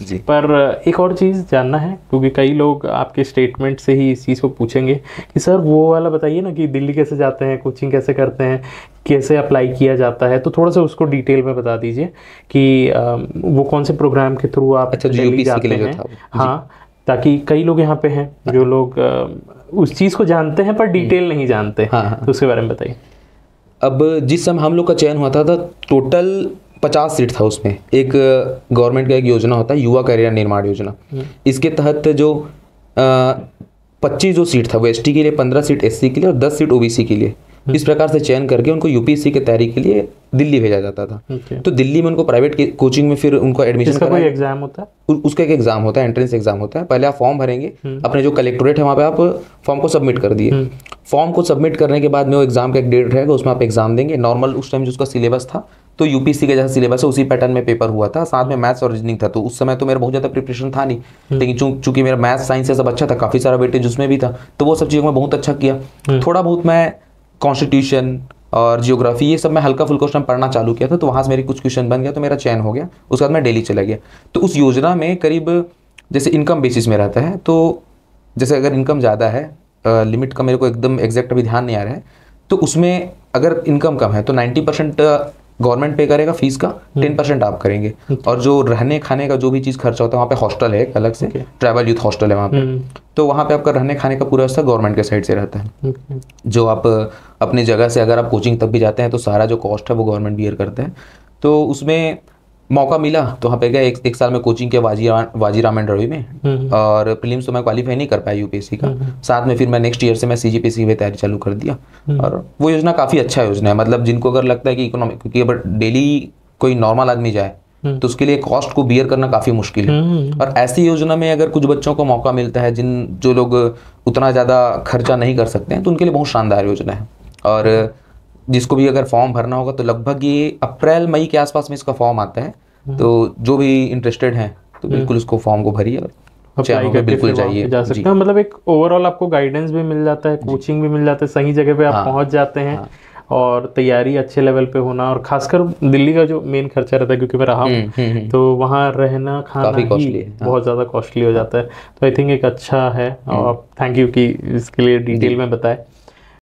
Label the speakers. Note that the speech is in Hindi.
Speaker 1: जी।
Speaker 2: पर एक और चीज़ जानना है, क्योंकि कई लोग आपके स्टेटमेंट से ही इस चीज़ को पूछेंगे कि सर वो वाला बताइए ना कि दिल्ली कैसे जाते हैं, कोचिंग कैसे करते हैं, कैसे अप्लाई किया जाता है, तो थोड़ा सा उसको डिटेल में बता दीजिए कि वो कौन से प्रोग्राम के थ्रू आप
Speaker 1: अच्छा, जो
Speaker 2: दिल्ली
Speaker 1: यूपीएससी के
Speaker 2: जाते
Speaker 1: लिए जो
Speaker 2: हैं।
Speaker 1: था वो। जी।
Speaker 2: हाँ, ताकि कई लोग यहाँ पे हैं जो लोग उस चीज़ को जानते हैं पर डिटेल नहीं जानते,
Speaker 1: हाँ, हाँ।
Speaker 2: तो उसके बारे में बताइए।
Speaker 1: अब जिस समय हम लोग का चयन हुआ था टोटल 50 सीट था उसमें। एक गवर्नमेंट का एक योजना होता है, युवा करियर निर्माण योजना। इसके तहत जो 25 जो सीट था वो एसटी के लिए, 15 सीट एससी के लिए और 10 सीट ओबीसी के लिए, इस प्रकार से चयन करके उनको यूपीएससी की तैयारी के लिए दिल्ली भेजा जाता था। तो दिल्ली में उनको प्राइवेट कोचिंग में फिर उनको एडमिशन
Speaker 2: कोई एग्जाम होता है?
Speaker 1: उसका एक एग्जाम होता है, एंट्रेंस एग्जाम होता है। पहले आप फॉर्म भरेंगे, अपने जो कलेक्टोरेट है वहाँ पे आप फॉर्म को सबमिट कर दिए। फॉर्म को सबमिट करने के बाद में वो एग्जाम का एक डेट रहेगा, उसमें आप एग्जाम देंगे। नॉर्मल उस टाइम जो उसका सिलेबस था तो यूपीएससी का जैसा सिलेबस है उसी पैटर्न में पेपर हुआ था, साथ में मैथ्स और रीजनिंग था। तो उस समय तो मेरा बहुत ज़्यादा प्रिपरेशन था नहीं, लेकिन चूंकि मेरा मैथ्स साइंस से सब अच्छा था, काफ़ी सारा वेटेज उसमें भी था, तो वो सब चीज़ों में बहुत अच्छा किया। थोड़ा बहुत मैं कॉन्स्टिट्यूशन और जियोग्राफी ये सब मैं हल्का फुल्का क्वेश्चन पढ़ना चालू किया था, तो वहाँ से मेरी कुछ क्वेश्चन बन गया, तो मेरा चयन हो गया। उसके बाद मैं दिल्ली चला गया। तो उस योजना में करीब जैसे इनकम बेसिस में रहता है, तो जैसे अगर इनकम ज़्यादा है, लिमिट का मेरे को एकदम एग्जैक्ट अभी ध्यान नहीं आ रहा है, तो उसमें अगर इनकम कम है तो 90% गवर्नमेंट पे करेगा फीस का, 10% आप करेंगे। और जो रहने खाने का जो भी चीज़ खर्चा होता है, वहाँ पे हॉस्टल है एक अलग से, ट्राइबल यूथ हॉस्टल है वहाँ पे, तो वहाँ पे आपका रहने खाने का पूरा व्यवस्था गवर्नमेंट के साइड से रहता है। जो आप अपनी जगह से अगर आप कोचिंग तब भी जाते हैं तो सारा जो कॉस्ट है वो गवर्नमेंट बियर करता है। तो उसमें मौका मिला तो वहाँ पे गया, एक साल में कोचिंग किया वाजीराम एंड रवि में, और प्रीलिम्स तो मैं क्वालिफाई नहीं कर पाया यूपीएससी का। साथ में फिर मैं नेक्स्ट ईयर से मैं सीजीपीएससी की तैयारी चालू कर दिया। और वो योजना काफ़ी अच्छा योजना है, मतलब जिनको अगर लगता है कि इकोनॉमिक, क्योंकि अगर डेली कोई नॉर्मल आदमी जाए तो उसके लिए कॉस्ट को बियर करना काफ़ी मुश्किल है। और ऐसी योजना में अगर कुछ बच्चों को मौका मिलता है जो लोग उतना ज़्यादा खर्चा नहीं कर सकते हैं, तो उनके लिए बहुत शानदार योजना है। और जिसको भी अगर फॉर्म भरना होगा तो लगभग ये अप्रैल मई के आसपास में इसका फॉर्म आता है, तो जो भी इंटरेस्टेड हैं तो बिल्कुल उसको फॉर्म को भरिए और
Speaker 2: अप्लाई करके बिल्कुल जाइए, जा सकते हैं। मतलब एक ओवरऑल आपको गाइडेंस भी मिल जाता है, कोचिंग भी मिल जाता है, सही जगह पे आप पहुंच जाते हैं, और तैयारी अच्छे लेवल पे होना। और खासकर दिल्ली का जो मेन खर्चा रहता है, क्योंकि मैं रहा हूँ, तो वहाँ रहना खाना ही बहुत ज़्यादा कॉस्टली हो जाता है। तो आई थिंक एक अच्छा है, और थैंक यू कि इसके लिए डिटेल में बताए।